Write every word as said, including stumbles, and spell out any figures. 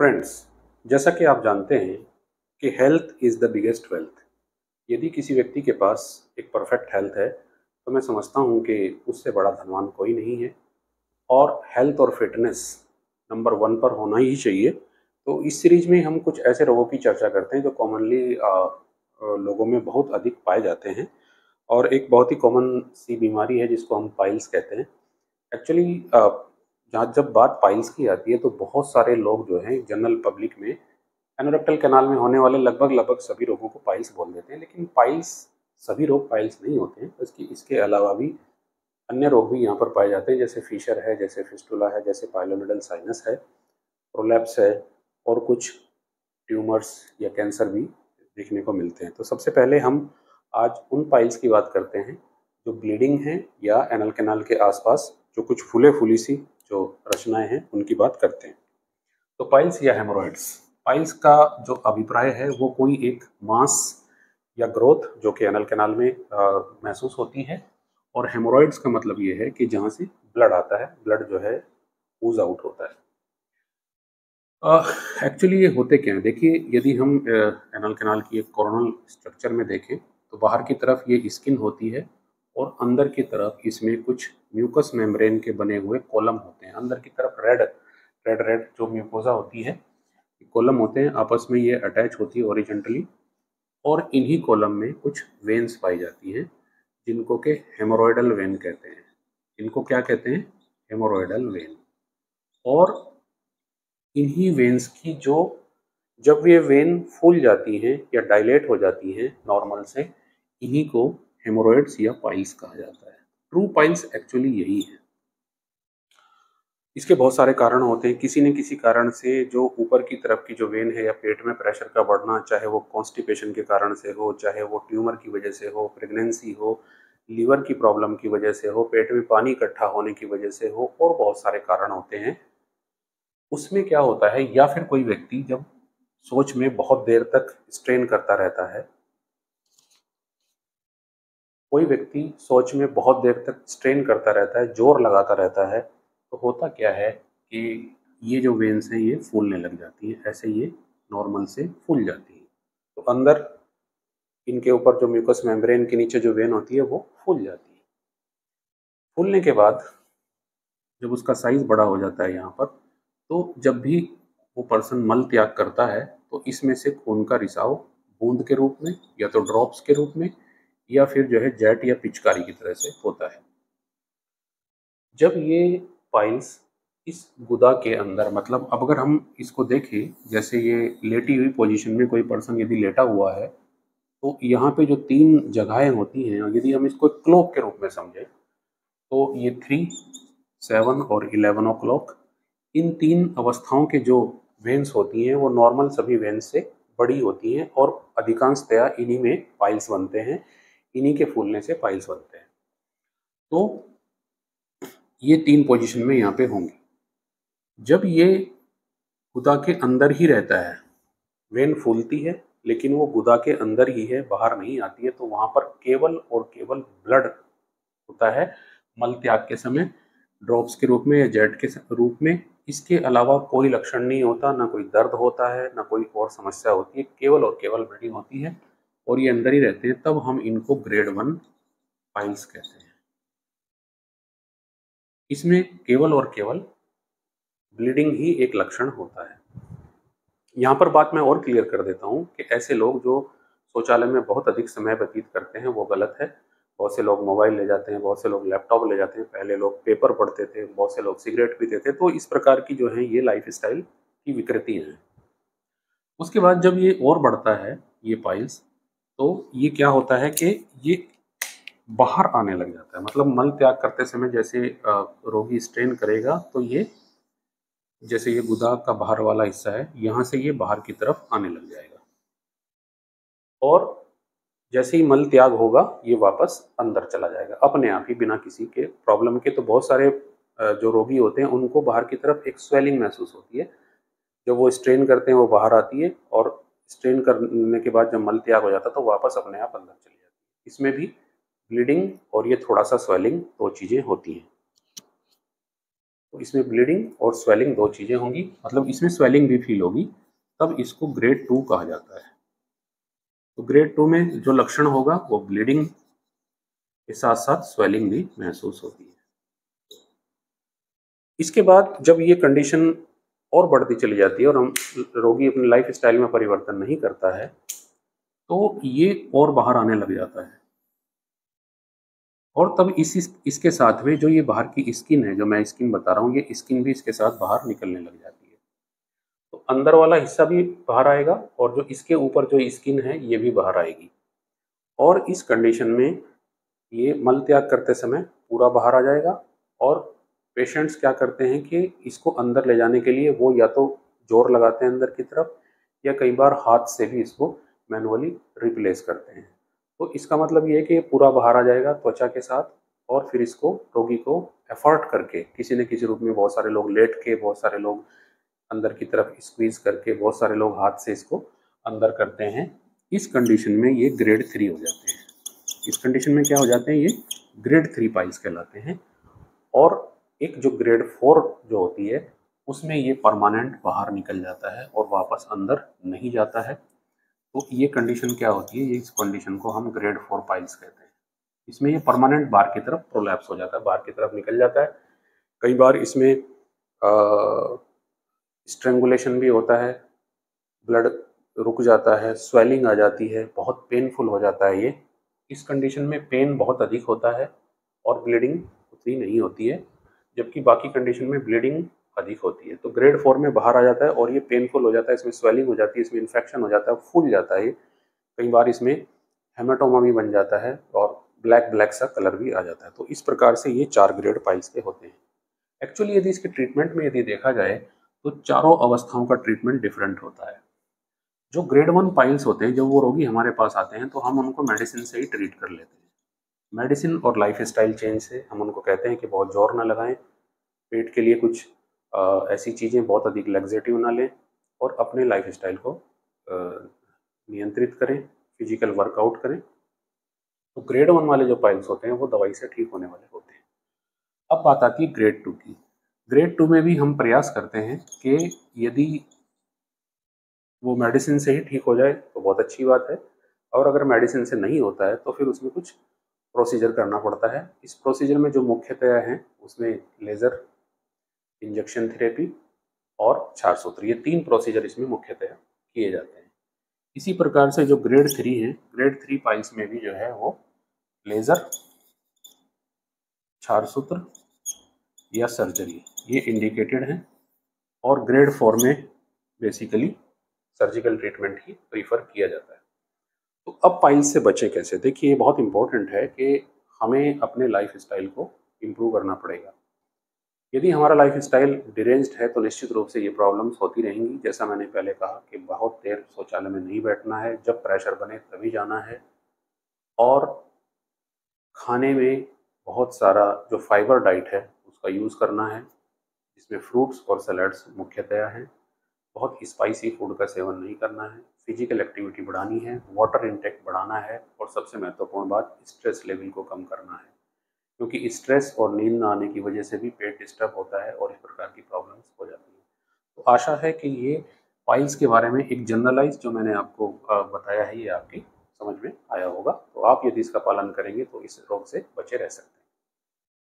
Friends, जैसा कि आप जानते हैं कि health is the biggest wealth. यदि किसी व्यक्ति के पास एक परफेक्ट हेल्थ है तो मैं समझता हूँ कि उससे बड़ा धनवान कोई नहीं है। और हेल्थ और फिटनेस नंबर वन पर होना ही चाहिए। तो इस सीरीज में हम कुछ ऐसे रोगों की चर्चा करते हैं जो कॉमनली लोगों में बहुत अधिक पाए जाते हैं। और एक बहुत ही कॉमन सी बीमारी है जिसको हम पाइल्स कहते हैं। एक्चुअली जहाँ जब बात पाइल्स की आती है तो बहुत सारे लोग जो हैं जनरल पब्लिक में एनोरेक्टल कैनाल में होने वाले लगभग लगभग सभी रोगों को पाइल्स बोल देते हैं, लेकिन पाइल्स सभी रोग पाइल्स नहीं होते हैं। इसकी इसके अलावा भी अन्य रोग भी यहाँ पर पाए जाते हैं, जैसे फीशर है, जैसे फिस्टुला है, जैसे पाइलोनिडल साइनस है, प्रोलैप्स है, और कुछ ट्यूमर्स या कैंसर भी देखने को मिलते हैं। तो सबसे पहले हम आज उन पाइल्स की बात करते हैं जो ब्लीडिंग है या एनल कैनाल के आसपास जो कुछ फूले फूली सी जो रचनाएं हैं उनकी बात करते हैं। तो पाइल्स या हेमोरॉइड्स, पाइल्स का जो अभिप्राय है वो कोई एक मास या ग्रोथ जो कि एनल कैनाल में आ, महसूस होती है। और हेमोरॉइड्स का मतलब ये है कि जहाँ से ब्लड आता है, ब्लड जो है ऊज आउट होता है। एक्चुअली ये होते क्या है, देखिए यदि हम एनल कैनाल की एक कोरोनल स्ट्रक्चर में देखें तो बाहर की तरफ ये स्किन होती है और अंदर की तरफ इसमें कुछ म्यूकस मेम्ब्रेन के बने हुए कॉलम होते हैं। अंदर की तरफ रेड रेड रेड जो म्यूकोजा होती है, कॉलम होते हैं, आपस में ये अटैच होती है ओरिजेंटली। और इन्हीं कॉलम में कुछ वेन्स पाई जाती हैं जिनको के हेमोरॉयडल वेन कहते हैं। इनको क्या कहते हैं? Hemorrhoidal vein. और इन्हीं वेन्स की जो जब ये वेन फूल जाती हैं या डायलेट हो जाती हैं नॉर्मल से, इन्हीं को हेमोरॉइड्स या पाइल्स कहा जाता है। ट्रू पाइल्स एक्चुअली यही है। इसके बहुत सारे कारण होते हैं। किसी न किसी कारण से जो ऊपर की तरफ की जो वेन है या पेट में प्रेशर का बढ़ना, चाहे वो कॉन्स्टिपेशन के कारण से हो, चाहे वो ट्यूमर की वजह से हो, प्रेगनेंसी हो, लीवर की प्रॉब्लम की वजह से हो, पेट में पानी इकट्ठा होने की वजह से हो, और बहुत सारे कारण होते हैं। उसमें क्या होता है, या फिर कोई व्यक्ति जब सोच में बहुत देर तक स्ट्रेन करता रहता है, कोई व्यक्ति सोच में बहुत देर तक स्ट्रेन करता रहता है, जोर लगाता रहता है, तो होता क्या है कि ये जो वेन्स हैं ये फूलने लग जाती हैं। ऐसे ये नॉर्मल से फूल जाती है। तो अंदर इनके ऊपर जो म्यूकस मेम्ब्रेन के नीचे जो वेन होती है वो फूल जाती है। फूलने के बाद जब उसका साइज बड़ा हो जाता है यहाँ पर, तो जब भी वो पर्सन मल त्याग करता है तो इसमें से खून का रिसाव बूंद के रूप में या तो ड्रॉप्स के रूप में या फिर जो है जेट या पिचकारी की तरह से होता है। जब ये पाइल्स इस गुदा के अंदर, मतलब अब अगर हम इसको देखें, जैसे ये लेटी हुई पोजीशन में कोई पर्सन यदि लेटा हुआ है तो यहाँ पे जो तीन जगहें होती हैं, यदि हम इसको क्लॉक के रूप में समझें तो ये थ्री, सेवन और इलेवन ओ क्लॉक, इन तीन अवस्थाओं के जो वेन्स होती हैं वो नॉर्मल सभी वेन्स से बड़ी होती हैं और अधिकांशतया इन्हीं में पाइल्स बनते हैं। इन्हीं के फूलने से पाइल्स बनते हैं। तो ये तीन पोजीशन में यहाँ पे होंगी। जब ये गुदा के अंदर ही रहता है, वेन फूलती है लेकिन वो गुदा के अंदर ही है, बाहर नहीं आती है, तो वहाँ पर केवल और केवल ब्लड होता है मल त्याग के समय, ड्रॉप्स के रूप में या जेट के रूप में। इसके अलावा कोई लक्षण नहीं होता, ना कोई दर्द होता है, ना कोई और समस्या होती है, केवल और केवल ब्लीडिंग होती है और ये अंदर ही रहते हैं। तब हम इनको ग्रेड वन पाइल्स कहते हैं। इसमें केवल और केवल ब्लीडिंग ही एक लक्षण होता है। यहाँ पर बात मैं और क्लियर कर देता हूँ कि ऐसे लोग जो शौचालय में बहुत अधिक समय व्यतीत करते हैं वो गलत है। बहुत से लोग मोबाइल ले जाते हैं, बहुत से लोग लैपटॉप ले जाते हैं, पहले लोग पेपर पढ़ते थे, बहुत से लोग सिगरेट पीते थे। तो इस प्रकार की जो है ये लाइफ स्टाइल की विकृति है। उसके बाद जब ये और बढ़ता है ये पाइल्स, तो ये क्या होता है कि ये बाहर आने लग जाता है। मतलब मल त्याग करते समय जैसे रोगी स्ट्रेन करेगा तो ये, जैसे ये गुदा का बाहर वाला हिस्सा है, यहाँ से ये बाहर की तरफ आने लग जाएगा और जैसे ही मल त्याग होगा ये वापस अंदर चला जाएगा अपने आप ही, बिना किसी के प्रॉब्लम के। तो बहुत सारे जो रोगी होते हैं उनको बाहर की तरफ एक स्वेलिंग महसूस होती है। जब वो स्ट्रेन करते हैं वो बाहर आती है और स्ट्रेन करने के बाद जब मल त्याग हो जाता है तो वापस अपने आप अंदर चली जाती है। इसमें भी ब्लीडिंग और ये थोड़ा सा स्वेलिंग दो चीज़ें होती हैं। तो इसमें ब्लीडिंग और स्वेलिंग दो चीज़ें होंगी, मतलब इसमें स्वेलिंग भी फील होगी, तब इसको ग्रेड टू कहा जाता है। तो ग्रेड टू में जो लक्षण होगा वो ब्लीडिंग के साथ साथ स्वेलिंग भी महसूस होती है। इसके बाद जब ये कंडीशन और बढ़ती चली जाती है और हम रोगी अपने लाइफ स्टाइल में परिवर्तन नहीं करता है, तो ये और बाहर आने लग जाता है। और तब इस इसके साथ में जो ये बाहर की स्किन है, जो मैं स्किन बता रहा हूँ, ये स्किन भी इसके साथ बाहर निकलने लग जाती है। तो अंदर वाला हिस्सा भी बाहर आएगा और जो इसके ऊपर जो स्किन है ये भी बाहर आएगी। और इस कंडीशन में ये मल त्याग करते समय पूरा बाहर आ जाएगा। और पेशेंट्स क्या करते हैं कि इसको अंदर ले जाने के लिए वो या तो जोर लगाते हैं अंदर की तरफ, या कई बार हाथ से भी इसको मैनुअली रिप्लेस करते हैं। तो इसका मतलब ये है कि ये पूरा बाहर आ जाएगा त्वचा के साथ, और फिर इसको रोगी को एफर्ट करके किसी न किसी रूप में, बहुत सारे लोग लेट के, बहुत सारे लोग अंदर की तरफ स्क्वीज करके, बहुत सारे लोग हाथ से इसको अंदर करते हैं। इस कंडीशन में ये ग्रेड थ्री हो जाते हैं। इस कंडीशन में क्या हो जाते हैं, ये ग्रेड थ्री पाइल्स कहलाते हैं। और एक जो ग्रेड फोर जो होती है उसमें ये परमानेंट बाहर निकल जाता है और वापस अंदर नहीं जाता है। तो ये कंडीशन क्या होती है, ये इस कंडीशन को हम ग्रेड फोर पाइल्स कहते हैं। इसमें ये परमानेंट बाहर की तरफ प्रोलैप्स हो जाता है, बाहर की तरफ निकल जाता है। कई बार इसमें स्ट्रेंगुलेशन भी होता है, ब्लड रुक जाता है, स्वेलिंग आ जाती है, बहुत पेनफुल हो जाता है ये। इस कंडीशन में पेन बहुत अधिक होता है और ब्लीडिंग उतनी नहीं होती है, जबकि बाकी कंडीशन में ब्लीडिंग अधिक होती है। तो ग्रेड फोर में बाहर आ जाता है और ये पेनफुल हो जाता है, इसमें स्वेलिंग हो जाती है, इसमें इन्फेक्शन हो जाता है, फूल जाता है। कई बार इसमें हेमाटोमा भी बन जाता है और ब्लैक ब्लैक सा कलर भी आ जाता है। तो इस प्रकार से ये चार ग्रेड पाइल्स के होते हैं। एक्चुअली यदि इसके ट्रीटमेंट में यदि देखा जाए तो चारों अवस्थाओं का ट्रीटमेंट डिफरेंट होता है। जो ग्रेड वन पाइल्स होते हैं, जब वो रोगी हमारे पास आते हैं तो हम उनको मेडिसिन से ही ट्रीट कर लेते हैं। मेडिसिन और लाइफ स्टाइल चेंज से हम उनको कहते हैं कि बहुत जोर ना लगाएं, पेट के लिए कुछ आ, ऐसी चीज़ें बहुत अधिक लग्जेटिव ना लें, और अपने लाइफ स्टाइल को आ, नियंत्रित करें, फिजिकल वर्कआउट करें। तो ग्रेड वन वाले जो पाइल्स होते हैं वो दवाई से ठीक होने वाले होते हैं। अब बात आती है ग्रेड टू की। ग्रेड टू में भी हम प्रयास करते हैं कि यदि वो मेडिसिन से ही ठीक हो जाए तो बहुत अच्छी बात है, और अगर मेडिसिन से नहीं होता है तो फिर उसमें कुछ प्रोसीजर करना पड़ता है। इस प्रोसीजर में जो मुख्यतया हैं उसमें लेज़र, इंजेक्शन थेरेपी और क्षार सूत्र, ये तीन प्रोसीजर इसमें मुख्यतया किए जाते हैं। इसी प्रकार से जो ग्रेड थ्री है, ग्रेड थ्री पाइल्स में भी जो है वो लेज़र, क्षार सूत्र या सर्जरी ये इंडिकेटेड है, और ग्रेड फोर में बेसिकली सर्जिकल ट्रीटमेंट ही प्रीफर किया जाता है। तो अब पाइल्स से बचें कैसे? देखिए, ये बहुत इंपॉर्टेंट है कि हमें अपने लाइफ स्टाइल को इम्प्रूव करना पड़ेगा। यदि हमारा लाइफ स्टाइल डिरेंज्ड है तो निश्चित रूप से ये प्रॉब्लम्स होती रहेंगी। जैसा मैंने पहले कहा कि बहुत देर शौचालय में नहीं बैठना है, जब प्रेशर बने तभी जाना है, और खाने में बहुत सारा जो फाइबर डाइट है उसका यूज़ करना है, जिसमें फ्रूट्स और सैलड्स मुख्यतया हैं। बहुत स्पाइसी फूड का सेवन नहीं करना है, फिजिकल एक्टिविटी बढ़ानी है, वाटर इंटेक बढ़ाना है, और सबसे महत्वपूर्ण बात स्ट्रेस लेवल को कम करना है, क्योंकि स्ट्रेस और नींद न आने की वजह से भी पेट डिस्टर्ब होता है और इस प्रकार की प्रॉब्लम्स हो जाती हैं। तो आशा है कि ये पाइल्स के बारे में एक जनरलाइज जो मैंने आपको बताया है ये आपकी समझ में आया होगा। तो आप यदि इसका पालन करेंगे तो इस रोग से बचे रह सकते हैं।